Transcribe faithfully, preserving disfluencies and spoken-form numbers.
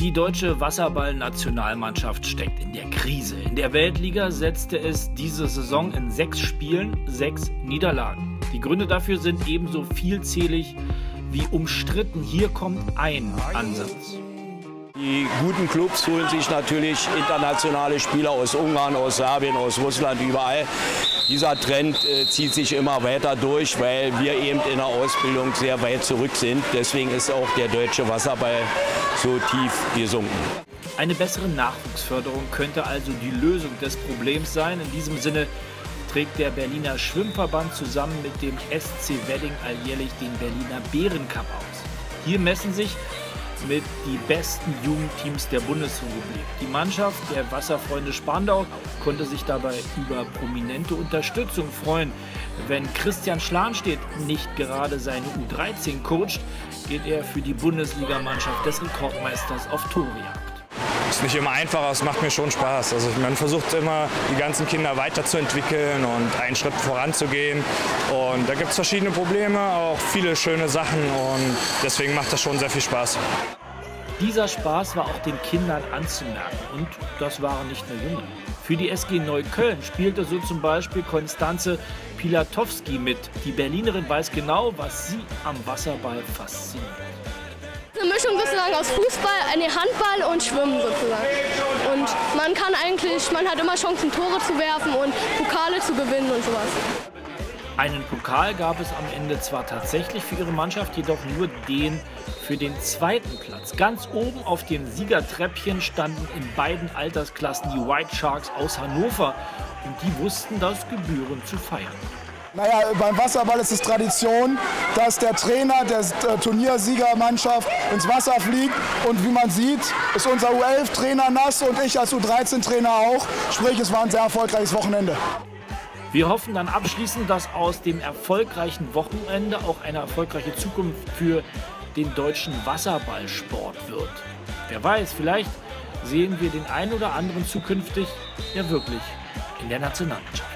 Die deutsche Wasserball-Nationalmannschaft steckt in der Krise. In der Weltliga setzte es diese Saison in sechs Spielen sechs Niederlagen. Die Gründe dafür sind ebenso vielzählig wie umstritten. Hier kommt ein Ansatz. Die guten Clubs holen sich natürlich internationale Spieler aus Ungarn, aus Serbien, aus Russland, überall. Dieser Trend äh, zieht sich immer weiter durch, weil wir eben in der Ausbildung sehr weit zurück sind. Deswegen ist auch der deutsche Wasserball so tief gesunken. Eine bessere Nachwuchsförderung könnte also die Lösung des Problems sein. In diesem Sinne trägt der Berliner Schwimmverband zusammen mit dem S C Wedding alljährlich den Berliner Bärencup aus. Hier messen sich mit die besten Jugendteams der Bundesrepublik. Die Mannschaft der Wasserfreunde Spandau konnte sich dabei über prominente Unterstützung freuen. Wenn Christian Schlanstedt nicht gerade seine U dreizehn coacht, geht er für die Bundesligamannschaft des Rekordmeisters auf Torejagd. Es ist nicht immer einfach, aber es macht mir schon Spaß. Also man versucht immer, die ganzen Kinder weiterzuentwickeln und einen Schritt voranzugehen. Und da gibt es verschiedene Probleme, auch viele schöne Sachen und deswegen macht das schon sehr viel Spaß. Dieser Spaß war auch den Kindern anzumerken und das waren nicht nur Junge. Für die S G Neukölln spielte so zum Beispiel Konstanze Pilatowski mit. Die Berlinerin weiß genau, was sie am Wasserball fasziniert. Eine Mischung sozusagen aus Fußball, nee, Handball und Schwimmen sozusagen. Und man kann eigentlich, man hat immer Chancen, Tore zu werfen und Pokale zu gewinnen und sowas. Einen Pokal gab es am Ende zwar tatsächlich für ihre Mannschaft, jedoch nur den für den zweiten Platz. Ganz oben auf dem Siegertreppchen standen in beiden Altersklassen die White Sharks aus Hannover und die wussten das gebührend zu feiern. Naja, beim Wasserball ist es Tradition, dass der Trainer der Turniersiegermannschaft ins Wasser fliegt. Und wie man sieht, ist unser U elf Trainer nass und ich als U dreizehn Trainer auch. Sprich, es war ein sehr erfolgreiches Wochenende. Wir hoffen dann abschließend, dass aus dem erfolgreichen Wochenende auch eine erfolgreiche Zukunft für den deutschen Wasserballsport wird. Wer weiß, vielleicht sehen wir den einen oder anderen zukünftig ja wirklich in der Nationalmannschaft.